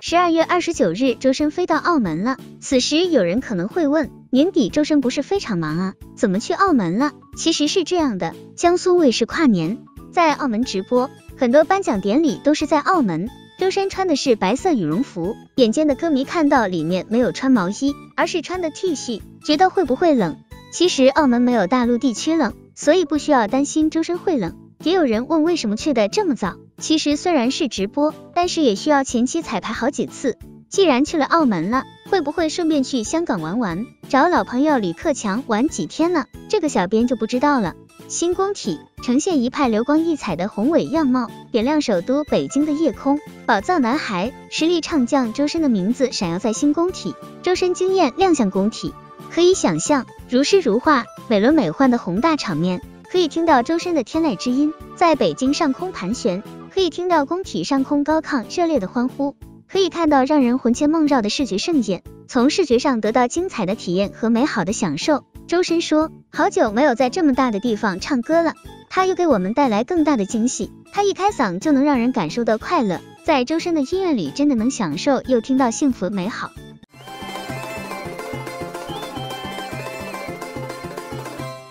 12月29日，周深飞到澳门了。此时有人可能会问，年底周深不是非常忙啊，怎么去澳门了？其实是这样的，江苏卫视跨年在澳门直播，很多颁奖典礼都是在澳门。周深穿的是白色羽绒服，眼尖的歌迷看到里面没有穿毛衣，而是穿的 T 恤，觉得会不会冷？其实澳门没有大陆地区冷，所以不需要担心周深会冷。也有人问为什么去的这么早？其实虽然是直播，但是也需要前期彩排好几次。既然去了澳门了，会不会顺便去香港玩玩，找老朋友李克强玩几天呢？这个小编就不知道了。星光体呈现一派流光溢彩的宏伟样貌，点亮首都北京的夜空。宝藏男孩实力唱将周深的名字闪耀在星光体，周深惊艳亮相工体，可以想象如诗如画、美轮美奂的宏大场面。可以听到周深的天籁之音在北京上空盘旋，可以听到工体上空高亢热烈的欢呼，可以看到让人魂牵梦绕的视觉盛宴，从视觉上得到精彩的体验和美好的享受。周深说，好久没有在这么大的地方唱歌了，他又给我们带来更大的惊喜。他一开嗓就能让人感受到快乐，在周深的音乐里真的能享受又听到幸福美好。